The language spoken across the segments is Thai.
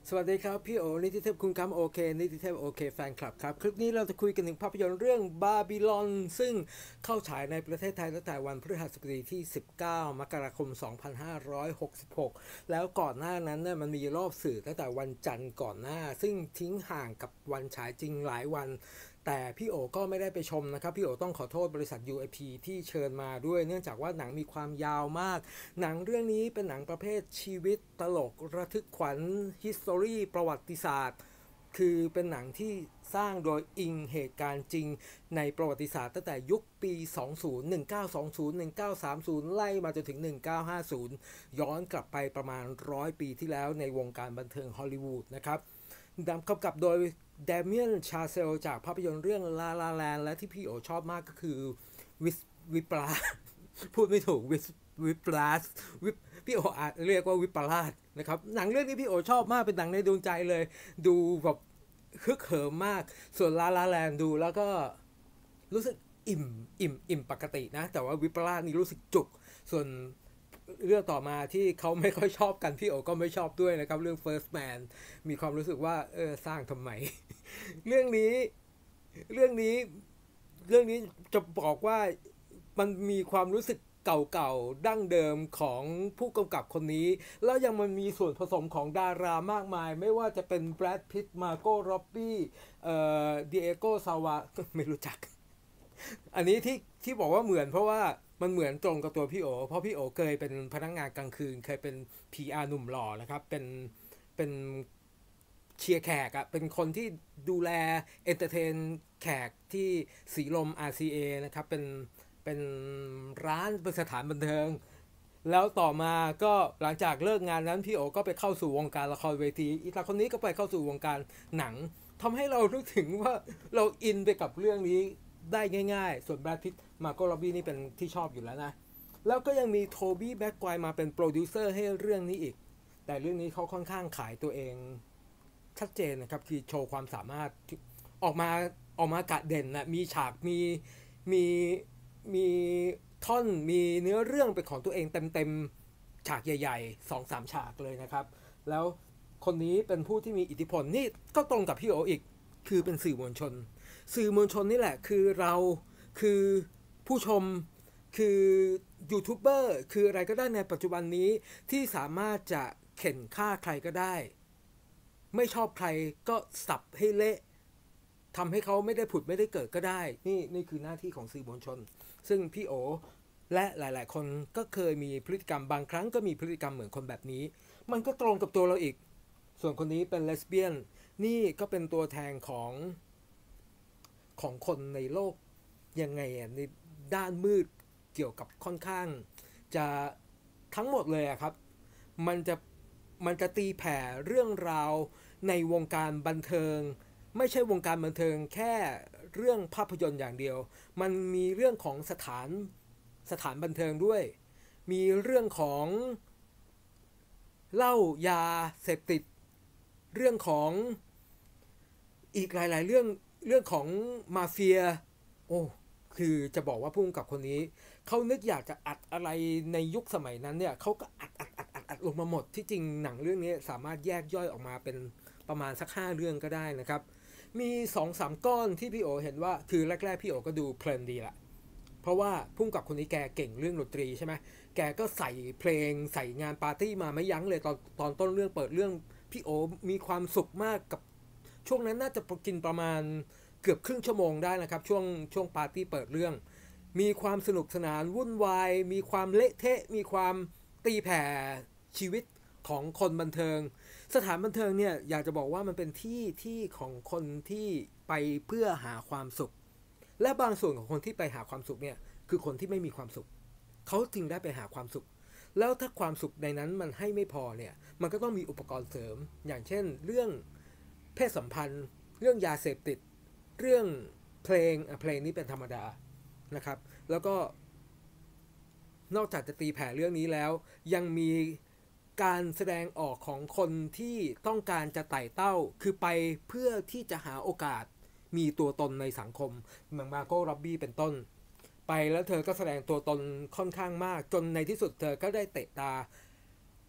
สวัสดีครับพี่โอนิติเทพคุณคำโอเคนิติเทพโอเคแฟนคลับครับคลิปนี้เราจะคุยกันถึงภาพยนตร์เรื่องบาบิลอนซึ่งเข้าฉายในประเทศไทยตั้งแต่วันพฤหัสบดีที่19มกราคม2566แล้วก่อนหน้านั้นเนี่ยมันมีรอบสื่อตั้งแต่วันจันทร์ก่อนหน้าซึ่งทิ้งห่างกับวันฉายจริงหลายวันแต่พี่โอก็ไม่ได้ไปชมนะครับพี่โอต้องขอโทษบริษัท UIP ที่เชิญมาด้วยเนื่องจากว่าหนังมีความยาวมากหนังเรื่องนี้เป็นหนังประเภทชีวิตตลกระทึกขวัญ history ประวัติศาสตร์คือเป็นหนังที่สร้างโดยอิงเหตุการณ์จริงในประวัติศาสตร์ตั้งแต่ยุคปี20 1920 1930ไล่มาจนถึง1950ย้อนกลับไปประมาณ100ปีที่แล้วในวงการบันเทิงฮอลลีวูดนะครับกำกับโดยเดเมียนชาเซลจากภาพยนตร์เรื่องลาลาแลนและที่พี่โอชอบมากก็คือวิปลาพูดไม่ถูกวิปลาสวิปพี่โออาจเรียกว่าวิปลาสนะครับหนังเรื่องนี้พี่โอชอบมากเป็นหนังในดวงใจเลยดูแบบฮึกเหิมมากส่วนลาลาแลนดูแล้วก็รู้สึกอิ่มปกตินะแต่ว่าวิปลาสนี่รู้สึกจุกส่วนเรื่องต่อมาที่เขาไม่ค่อยชอบกันพี่โอก็ไม่ชอบด้วยนะครับเรื่อง First Man มีความรู้สึกว่าสร้างทำไมเรื่องนี้เรื่องนี้เรื่องนี้จะบอกว่ามันมีความรู้สึกเก่าๆดั้งเดิมของผู้กำกับคนนี้แล้วยังมันมีส่วนผสมของดารามากมายไม่ว่าจะเป็นแบรดพิตต์มาโก้ร็อบบี้ดิเอโกซาวะไม่รู้จักอันนี้ที่บอกว่าเหมือนเพราะว่ามันเหมือนตรงกับตัวพี่โอเพราะพี่โอเคยเป็นพนักงานกลางคืนเคยเป็น PR หนุ่มหล่อนะครับเป็นเชียร์แขกอะเป็นคนที่ดูแลเอนเตอร์เทนแขกที่สีลม RCA นะครับเป็นร้านเป็นสถานบันเทิงแล้วต่อมาก็หลังจากเลิกงานนั้นพี่โอก็ไปเข้าสู่วงการละครเวทีอีตาคนนี้ก็ไปเข้าสู่วงการหนังทำให้เรารู้ถึงว่าเราอินไปกับเรื่องนี้ได้ง่ายๆส่วนแบรดพิตต์มาโกโรบี้นี่เป็นที่ชอบอยู่แล้วนะแล้วก็ยังมีโทบี้แบ็กไกวร์มาเป็นโปรดิวเซอร์ให้เรื่องนี้อีกแต่เรื่องนี้เขาค่อนข้างขายตัวเองชัดเจนนะครับคือโชว์ความสามารถออกมาออกมากะเด่นนะมีฉากมีมีท่อนมีเนื้อเรื่องเป็นของตัวเองเต็มฉากใหญ่ๆ2-3ฉากเลยนะครับแล้วคนนี้เป็นผู้ที่มีอิทธิพลนี่ก็ตรงกับพี่โออีกคือเป็นสื่อมวลชนนี่แหละคือเราคือผู้ชมคือยูทูบเบอร์คืออะไรก็ได้ในปัจจุบันนี้ที่สามารถจะเข็นฆ่าใครก็ได้ไม่ชอบใครก็สับให้เละทำให้เขาไม่ได้ผุดไม่ได้เกิดก็ได้นี่คือหน้าที่ของสื่อมวลชนซึ่งพี่โอและหลายๆคนก็เคยมีพฤติกรรมบางครั้งก็มีพฤติกรรมเหมือนคนแบบนี้มันก็ตรงกับตัวเราอีกส่วนคนนี้เป็นเลสเบี้ยนนี่ก็เป็นตัวแทนของคนในโลกยังไงในด้านมืดเกี่ยวกับค่อนข้างจะทั้งหมดเลยครับมันจะมันจะตีแผ่เรื่องราวในวงการบันเทิงไม่ใช่วงการบันเทิงแค่เรื่องภาพยนตร์อย่างเดียวมันมีเรื่องของสถานบันเทิงด้วยมีเรื่องของเหล้ายาเสพติดเรื่องของอีกหลายๆเรื่องของมาเฟียโอ้คือจะบอกว่าผู้กำกับคนนี้เขานึกอยากจะอัดอะไรในยุคสมัยนั้นเนี่ยเขาก็อัดลงมาหมดที่จริงหนังเรื่องนี้สามารถแยกย่อยออกมาเป็นประมาณสัก5เรื่องก็ได้นะครับมี2-3ก้อนที่พี่โอเห็นว่าคือแรกๆพี่โอก็ดูเพลินดีละเพราะว่าพุ่งกับคนนี้แกเก่งเรื่องดนตรีใช่ไหมแกก็ใส่เพลงใส่งานปาร์ตี้มาไม่ยั้งเลยตอนต้นเรื่องเปิดเรื่องพี่โอมีความสุขมากกับช่วงนั้นน่าจะกินประมาณเกือบครึ่งชั่วโมงได้นะครับช่วงปาร์ตี้เปิดเรื่องมีความสนุกสนานวุ่นวายมีความเละเทะมีความตีแผ่ชีวิตของคนบันเทิงสถานบันเทิงเนี่ยอยากจะบอกว่ามันเป็นที่ของคนที่ไปเพื่อหาความสุขและบางส่วนของคนที่ไปหาความสุขเนี่ยคือคนที่ไม่มีความสุขเขาจึงได้ไปหาความสุขแล้วถ้าความสุขในนั้นมันให้ไม่พอเนี่ยมันก็ต้องมีอุปกรณ์เสริมอย่างเช่นเรื่องเพศสัมพันธ์เรื่องยาเสพติดเรื่องเพลงนี้เป็นธรรมดานะครับแล้วก็นอกจากจะตีแผ่เรื่องนี้แล้วยังมีการแสดงออกของคนที่ต้องการจะไต่เต้าคือไปเพื่อที่จะหาโอกาสมีตัวตนในสังคมเหมือนมาโก้ร็อบบี้เป็นต้นไปแล้วเธอก็แสดงตัวตนค่อนข้างมากจนในที่สุดเธอก็ได้เตะตา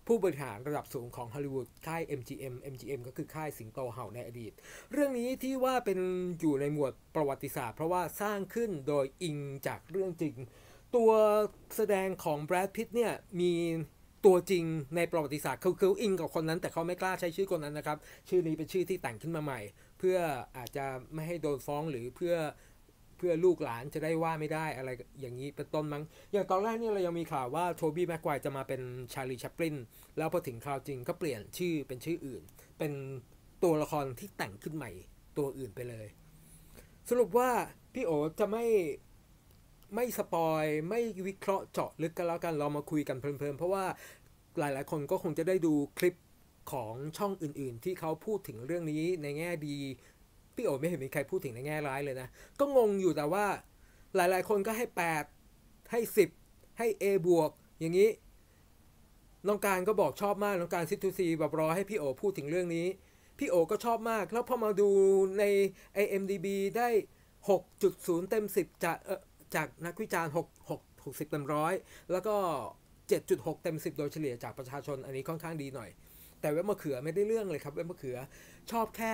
ผู้บริหารระดับสูงของฮอลลีวูดค่าย MGM ก็คือค่ายสิงโตเห่าในอดีตเรื่องนี้ที่ว่าเป็นอยู่ในหมวดประวัติศาสตร์เพราะว่าสร้างขึ้นโดยอิงจากเรื่องจริงตัวแสดงของแบรดพิตต์เนี่ยมีตัวจริงในประวัติศาสตร์เขาอิงกับคนนั้นแต่เขาไม่กล้าใช้ชื่อคนนั้นนะครับชื่อนี้เป็นชื่อที่แต่งขึ้นมาใหม่เพื่ออาจจะไม่ให้โดนฟ้องหรือเพื่อลูกหลานจะได้ว่าไม่ได้อะไรอย่างนี้เป็นต้นมั้งอย่างตอนแรกเนี่ยเรายังมีข่าวว่าโทบี้แม็กไกวร์จะมาเป็นชาลีแชปลินแล้วพอถึงคราวจริงก็เปลี่ยนชื่อเป็นชื่ออื่นเป็นตัวละครที่แต่งขึ้นใหม่ตัวอื่นไปเลยสรุปว่าพี่โอจะไม่สปอยไม่วิเคราะห์เจาะลึกกันแล้วกันเรามาคุยกันเพลินๆเพราะว่าหลายๆคนก็คงจะได้ดูคลิปของช่องอื่นๆที่เขาพูดถึงเรื่องนี้ในแง่ดีพี่โอไม่เห็นมีใครพูดถึงในแง่ร้ายเลยนะก็งงอยู่แต่ว่าหลายๆคนก็ให้8ให้10ให้ A บวกอย่างนี้น้องการก็บอกชอบมากน้องการซิทูซีแบบรอให้พี่โอพูดถึงเรื่องนี้พี่โอก็ชอบมากแล้วพอมาดูใน IMDb ได้ 6.0 เต็ม 10จากนักวิจารณ์60 เต็ม 100แล้วก็ 7.6 เต็ม 10โดยเฉลี่ยจากประชาชนอันนี้ค่อนข้างดีหน่อยแต่เว็บมะเขือไม่ได้เรื่องเลยครับเว็บมะเขือชอบแค่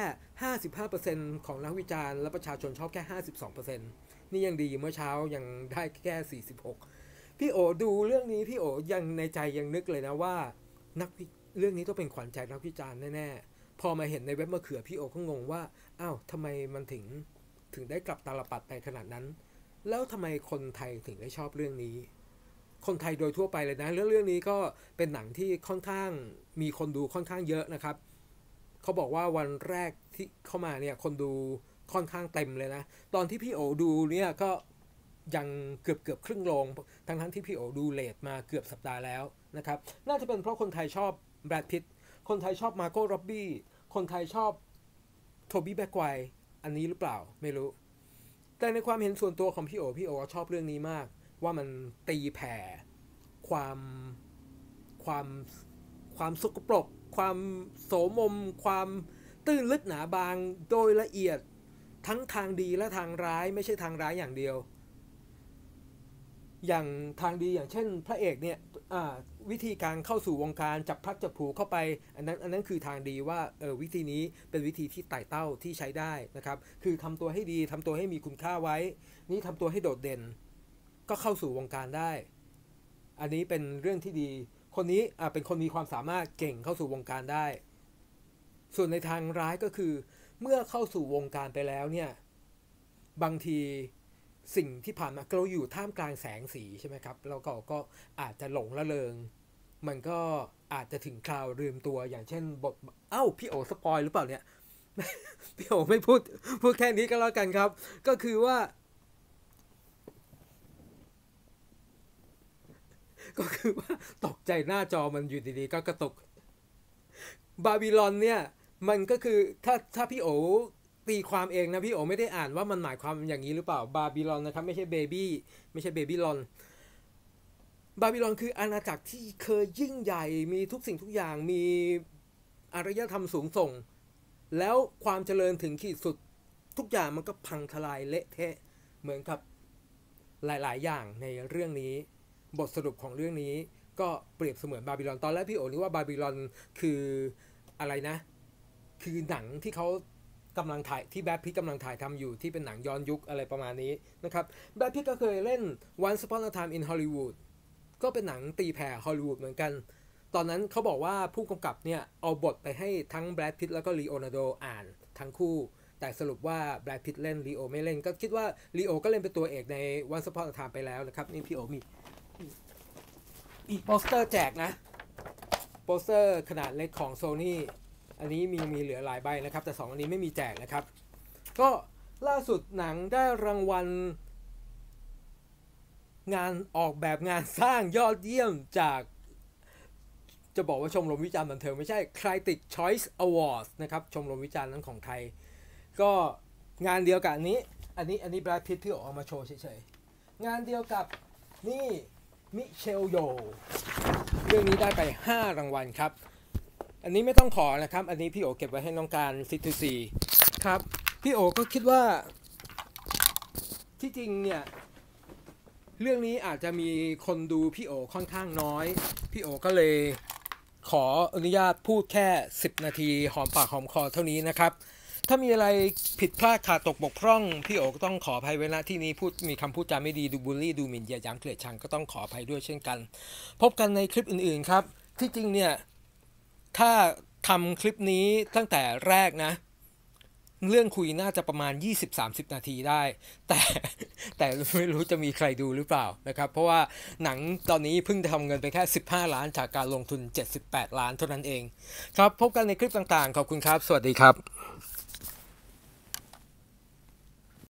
55% ของนักวิจารณ์และประชาชนชอบแค่ 52% นี่ยังดีเมื่อเช้ายังได้แค่46พี่โอดูเรื่องนี้พี่โอยังในใจยังนึกเลยนะว่าเรื่องนี้ต้องเป็นขวัญใจนักวิจารณ์แน่ๆพอมาเห็นในเว็บมะเขือพี่โอก็งงว่าอ้าวทำไมมันถึงได้กลับตาลปัดไปขนาดนั้นแล้วทำไมคนไทยถึงได้ชอบเรื่องนี้คนไทยโดยทั่วไปเลยนะเรื่องนี้ก็เป็นหนังที่ค่อนข้างมีคนดูค่อนข้างเยอะนะครับเขาบอกว่าวันแรกที่เข้ามาเนี่ยคนดูค่อนข้างเต็มเลยนะตอนที่พี่โอดูเนี่ยก็ยังเกือบครึ่งโรงทั้งที่พี่โอดูเลทมาเกือบสัปดาห์แล้วนะครับน่าจะเป็นเพราะคนไทยชอบแบรดพิตต์คนไทยชอบมาโก้ร็อบบี้คนไทยชอบโทบี้แม็กไกวร์อันนี้หรือเปล่าไม่รู้แต่ในความเห็นส่วนตัวของพี่โอชอบเรื่องนี้มากว่ามันตีแผ่ความสกปรกความโสมมความตื้นลึกหนาบางโดยละเอียดทั้งทางดีและทางร้ายไม่ใช่ทางร้ายอย่างเดียวอย่างทางดีอย่างเช่นพระเอกเนี่ยวิธีการเข้าสู่วงการจับพลัดจับผลูเข้าไปอันนั้นคือทางดีว่าวิธีนี้เป็นวิธีที่ไต่เต้าที่ใช้ได้นะครับคือทำตัวให้ดีทำตัวให้มีคุณค่าไว้นี่ทำตัวให้โดดเด่นก็เข้าสู่วงการได้อันนี้เป็นเรื่องที่ดีคนนี้เป็นคนมีความสามารถเก่งเข้าสู่วงการได้ส่วนในทางร้ายก็คือเมื่อเข้าสู่วงการไปแล้วเนี่ยบางทีสิ่งที่ผ่านมาเราอยู่ท่ามกลางแสงสีใช่ไหมครับแล้วก็อาจจะหลงละเลงมันก็อาจจะถึงคราวลืมตัวอย่างเช่นบทพี่โอสปอยหรือเปล่าเนี่ย พี่โอไม่พูดแค่นี้ก็แล้วกันครับก็คือว่าตกใจหน้าจอมันอยู่ดีๆก็กระตุกบาบิลอนเนี่ยมันก็คือถ้าพี่โอตีความเองนะพี่โอไม่ได้อ่านว่ามันหมายความอย่างนี้หรือเปล่าบาบิลอนนะครับไม่ใช่เบบี้ลอนบาบิลอนคืออาณาจักรที่เคยยิ่งใหญ่มีทุกสิ่งทุกอย่างมีอารยธรรมสูงส่งแล้วความเจริญถึงขีดสุดทุกอย่างมันก็พังทลายเละเทะเหมือนกับหลายๆอย่างในเรื่องนี้บทสรุปของเรื่องนี้ก็เปรียบเสมือนบาบิลอนตอนแรกพี่โอนึกว่าบาบิลอนคืออะไรนะคือหนังที่เขากำลังถ่ายที่แบทพิทกำลังถ่ายทำอยู่ที่เป็นหนังย้อนยุคอะไรประมาณนี้นะครับแบทพิทก็เคยเล่น Once Upon a Time in Hollywood ก็เป็นหนังตีแผ่ฮอลลีวูดเหมือนกันตอนนั้นเขาบอกว่าผู้กำกับเนี่ยเอาบทไปให้ทั้งแบทพิทแล้วก็ลีโอนาร์โดอ่านทั้งคู่แต่สรุปว่าแบทพิทเล่นลีโอไม่เล่นก็คิดว่าลีโอก็เล่นเป็นตัวเอกใน Once Upon a Time ไปแล้วนะครับนี่พี่โอมีอีกโปสเตอร์แจกนะโปสเตอร์ขนาดเล็กของ Sony อันนี้มีเหลือหลายใบนะครับแต่2อันนี้ไม่มีแจกนะครับก็ล่าสุดหนังได้รางวัลงานออกแบบงานสร้างยอดเยี่ยมจากจะบอกว่าชมรมวิจารณ์บันเทิงไม่ใช่ Critic Choice Awards นะครับชมรมวิจารณ์นั้นของไทยก็งานเดียวกับอันนี้แบรดพิตที่ออกมาโชว์เฉยๆงานเดียวกับนี่มิเชลโยเรื่องนี้ได้ไป5รางวัลครับอันนี้ไม่ต้องขอนะครับอันนี้พี่โอเก็บไว้ให้น้องการซิทูซีครับพี่โอก็คิดว่าที่จริงเนี่ยเรื่องนี้อาจจะมีคนดูพี่โอค่อนข้างน้อยพี่โอก็เลยขขออนุญาตพูดแค่10 นาทีหอมปากหอมคอเท่านี้นะครับถ้ามีอะไรผิดพลาดขาดตกบกพร่องพี่โอก็ต้องขออภัยไว้ณที่นี้มีคำพูดจาไม่ดีดูบูลลี่ดูหมิ่นเหยียดหยามเกลียดชังก็ต้องขออภัยด้วยเช่นกันพบกันในคลิปอื่นๆครับที่จริงเนี่ยถ้าทำคลิปนี้ตั้งแต่แรกนะเรื่องคุยน่าจะประมาณ 20-30 นาทีได้แต่ไม่รู้จะมีใครดูหรือเปล่านะครับเพราะว่าหนังตอนนี้เพิ่งทำเงินไปแค่15 ล้านจากการลงทุน78 ล้านเท่านั้นเองครับพบกันในคลิปต่างๆขอบคุณครับสวัสดีครับ